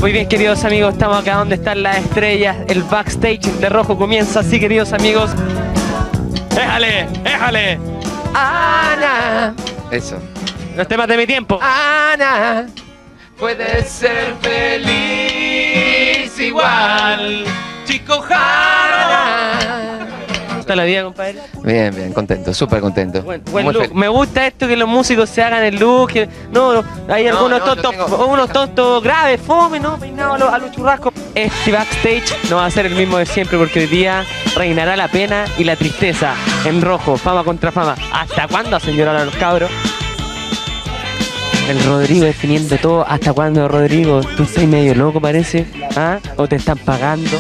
Muy bien, queridos amigos, estamos acá donde están las estrellas. El backstage de Rojo comienza así, queridos amigos. ¡Éjale! ¡Éjale! ¡Ana! Eso. Los temas de mi tiempo. ¡Ana! Puedes ser feliz igual, chico Jara. ¿Cómo está la vida, compadre? Bien, bien, contento, súper contento. Buen Muy look. feliz. Me gusta esto que los músicos se hagan el look. No, hay algunos no, yo tontos, tengo- unos tontos graves, fome, ¿no? Peinados a los churrascos. Este backstage no va a ser el mismo de siempre porque hoy día reinará la pena y la tristeza en Rojo, fama contra fama. ¿Hasta cuándo hacen llorar a los cabros? El Rodrigo definiendo todo. ¿Hasta cuándo, Rodrigo? ¿Tú estás medio loco, parece? ¿Ah? ¿O te están pagando?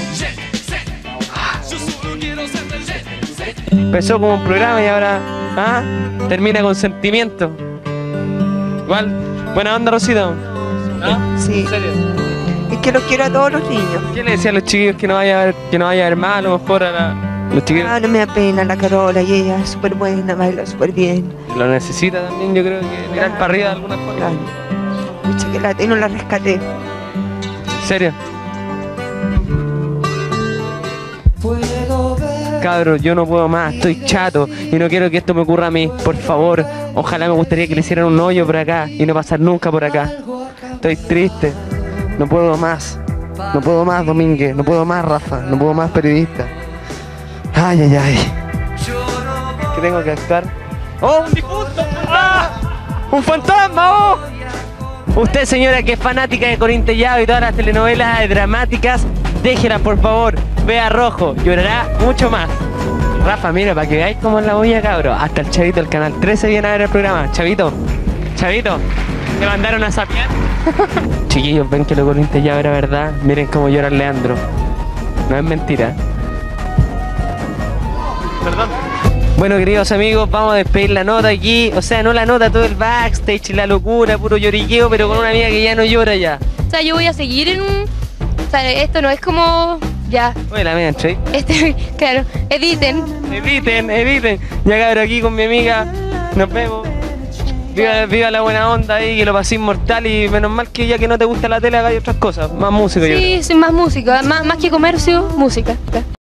Empezó como un programa y ahora termina con sentimiento. Igual, buena onda, Rosita. ¿Ah? Sí. ¿En serio? Es que los quiero a todos los niños. ¿Qué le decía a los chiquillos que no vaya a haber más, a lo mejor a los chiquillos? Ah, no me da pena la Carola y ella es súper buena, baila súper bien. Lo necesita también, yo creo que mirar para arriba de alguna forma. Claro. Pucha, que la no la rescaté. ¿En serio? Cabros, yo no puedo más, estoy chato y no quiero que esto me ocurra a mí, por favor. Ojalá me gustaría que le hicieran un hoyo por acá y no pasar nunca por acá. Estoy triste, no puedo más. No puedo más, Domínguez, no puedo más, Rafa, no puedo más, periodista. Ay, ay, ay. ¿Qué tengo que actuar? ¡Oh, un difunto! ¡Ah! ¡Un fantasma! ¡Oh! Usted, señora, que es fanática de Corintellado y todas las telenovelas dramáticas, déjela, por favor. Vea Rojo, llorará mucho más. Rafa, mira, para que veáis cómo es la olla, cabro. Hasta el Chavito del Canal 13 viene a ver el programa. Chavito, Chavito, ¿te mandaron a sapear? Chiquillos, ven que lo Corintellado era verdad. Miren cómo llora el Leandro. No es mentira. Perdón. Bueno, queridos amigos, vamos a despedir la nota aquí. O sea, no la nota, todo el backstage, la locura, puro lloriqueo, pero con una amiga que ya no llora ya. O sea, yo voy a seguir en un... O sea, esto no es como... Ya. Oye, la media, Trey. Claro, editen. Eviten. Ya cabrón, aquí con mi amiga. Nos vemos. Viva la buena onda ahí, que lo pasé inmortal y menos mal que ya que no te gusta la tele hagáis otras cosas. Más música, yo creo. Sí, sí, más música. Más que comercio, música.